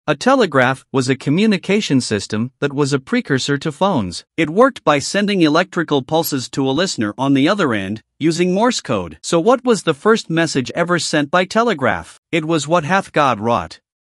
A telegraph was a communication system that was a precursor to phones. It worked by sending electrical pulses to a listener on the other end, using Morse code. So what was the first message ever sent by telegraph? It was "What hath God wrought?"